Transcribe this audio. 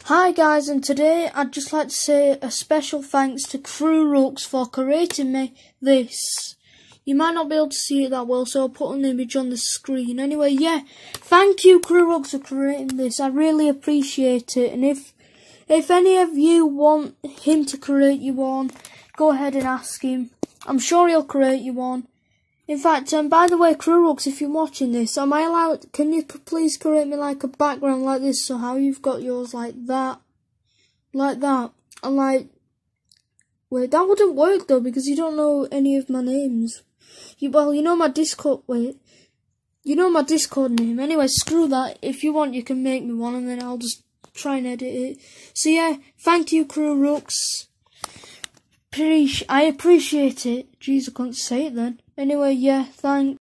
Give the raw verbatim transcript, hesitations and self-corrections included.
Hi guys, and today I'd just like to say a special thanks to Crewrux for creating me this. You might not be able to see it that well, so I'll put an image on the screen. Anyway, yeah, thank you Crewrux for creating this. I really appreciate it. And if if any of you want him to create you one, go ahead and ask him. I'm sure he'll create you one. In fact, um, by the way, Crewrux, if you're watching this, am I allowed, can you please create me like a background like this, so how you've got yours like that, like that, and like, wait, that wouldn't work though, because you don't know any of my names. You, well, you know my Discord, wait, you know my Discord name. Anyway, screw that. If you want, you can make me one, and then I'll just try and edit it. So yeah, thank you, Crewrux. I appreciate it. Jeez, I couldn't say it then. Anyway, yeah, thanks.